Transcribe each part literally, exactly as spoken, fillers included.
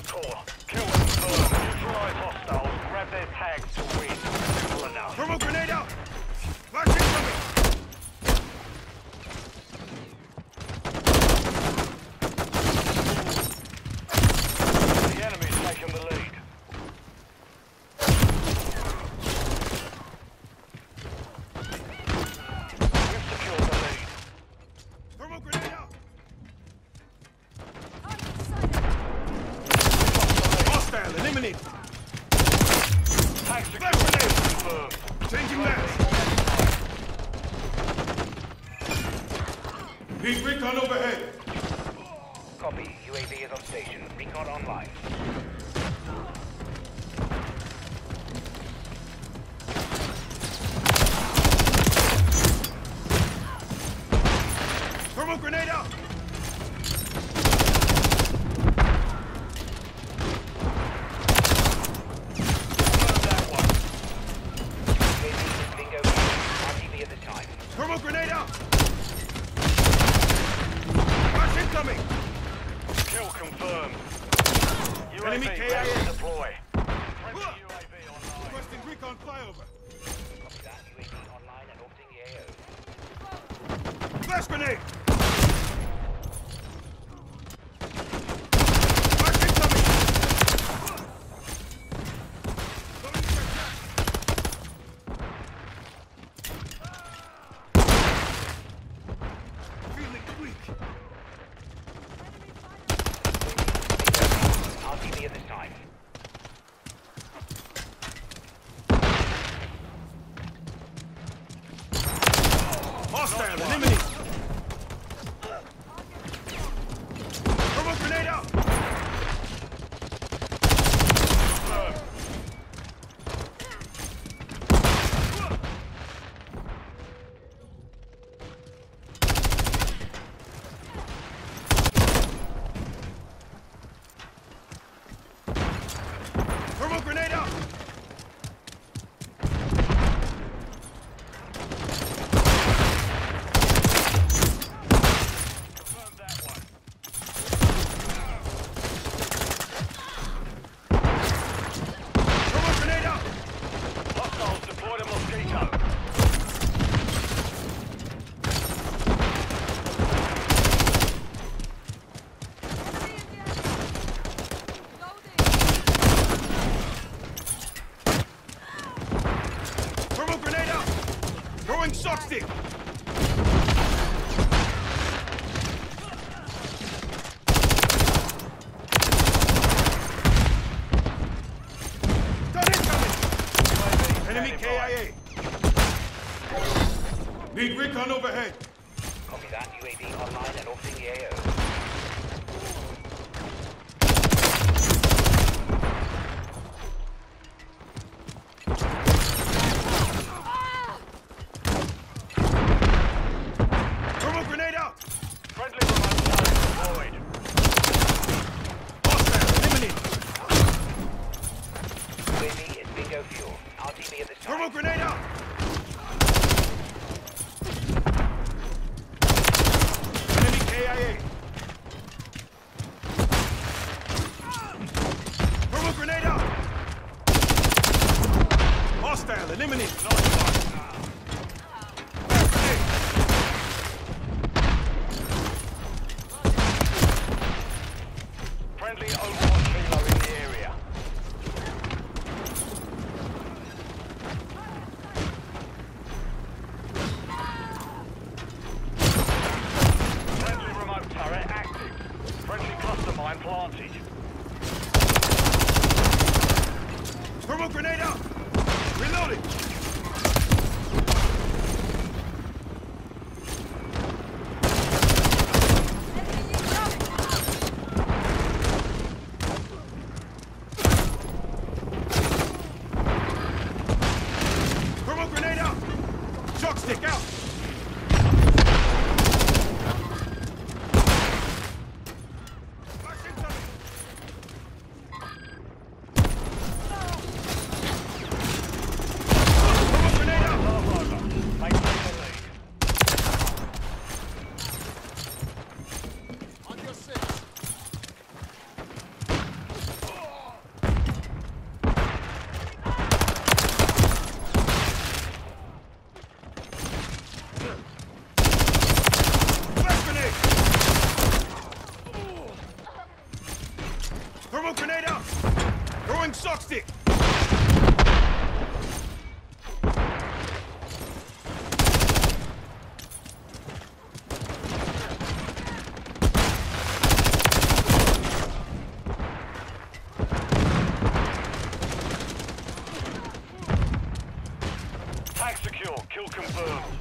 core. Kill confirmed. Neutralize hostiles. Grab their tags to win. Simple enough. Thermal grenade out! Flashing coming! The enemy's taken the lead. We've secured the lead. Thermal grenade out! Hostile eliminated! Tag secured. Confirmed. Changing maps! Need recon overhead! Copy. U A V is on station. Recon online. Thermal grenade out! Thermal grenade out! Flash incoming! Kill confirmed. Enemy U A V K I A. ready to deploy. Friendly U A V online. Requesting recon flyover. Copy that. U A V online and orbiting the A O. Flash grenade! Flash incoming! Going to attack. Feeling weak. R T B at this time. Hostile eliminated! Thermal grenade out! Thermal grenade out! Confirmed that one. Thermal grenade out! Hostiles deployed a Mosquito. Thermal grenade out! Throwing shock stick! Gun incoming! Enemy K I A! Need recon overhead! Copy that. U A V online and orbiting the A O. Thermal grenade out! Friendly remote turret deployed. Hostile eliminated! U A V is bingo fuel. R T B at this time. Thermal grenade out! Enemy K I A! Thermal grenade out! Hostile eliminated! Nice one. Friendly Overwatch Kilo in the area. Friendly remote turret active. Friendly cluster mine planted. Thermal grenade out! Reloading! Thermal grenade out! Shock stick out! Flash incoming! Thermal grenade out! Half over. Maintain the lead. On your six. secure. Kill confirmed.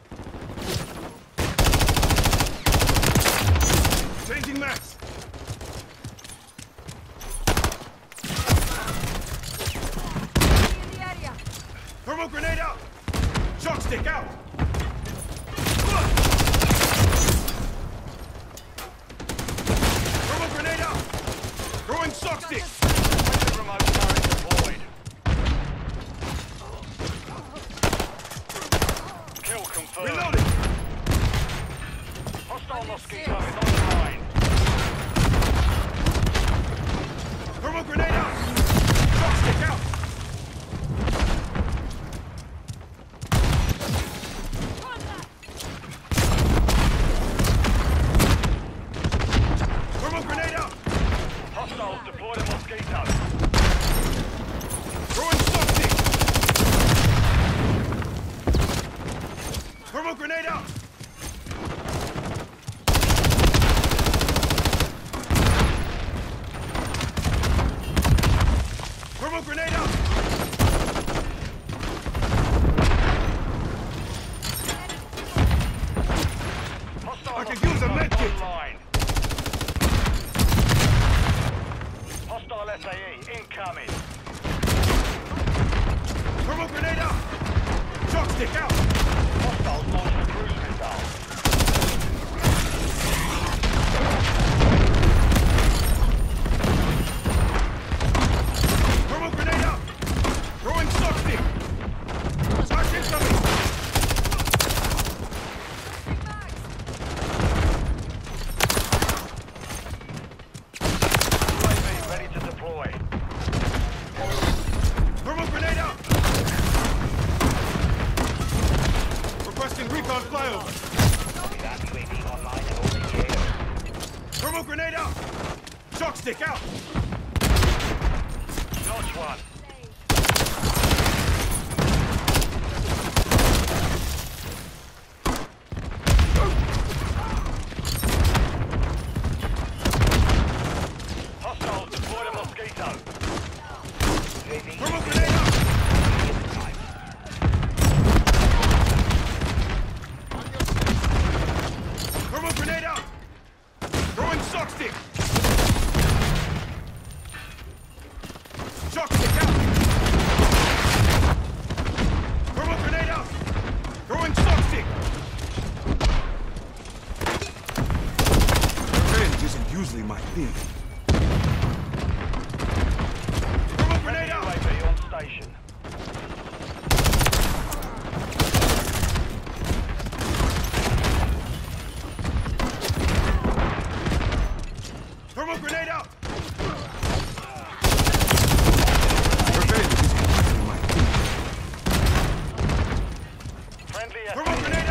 Changing max. In the area. Thermal grenade out. Shock stick out. Thermal grenade out. Throwing shock stick. Remote turret deployed. Kill confirmed. Reloading. Hostile mosquito is online. Thermal grenade out. Shock stick out. Thermal grenade out. Hostiles deployed a mosquito. Throwing shock stick. Thermal grenade out. Thermal grenade out. Hostile I could use a mosquito med kit. online. Hostile S A E incoming. Thermal grenade out. Shock stick out. Hostiles launched a cruise missile. Thermal grenade out. Throwing shock stick. Shock incoming. U A V ready to deploy. Thermal grenade out. Requesting recon flyover. That U A V online and orbiting the A O. Thermal grenade out. Shock stick out. Notch one. Hostiles deployed a mosquito. U A V Thermal grenade out. time. Thermal grenade out. Throwing shock stick. Shock stick out. Thermal grenade out. Throwing shock stick. Revenge isn't usually my thing. Thermal grenade U A out. V on station. Thermal grenade out. Revenge isn't usually my thing. Friendly Thermal S A E grenade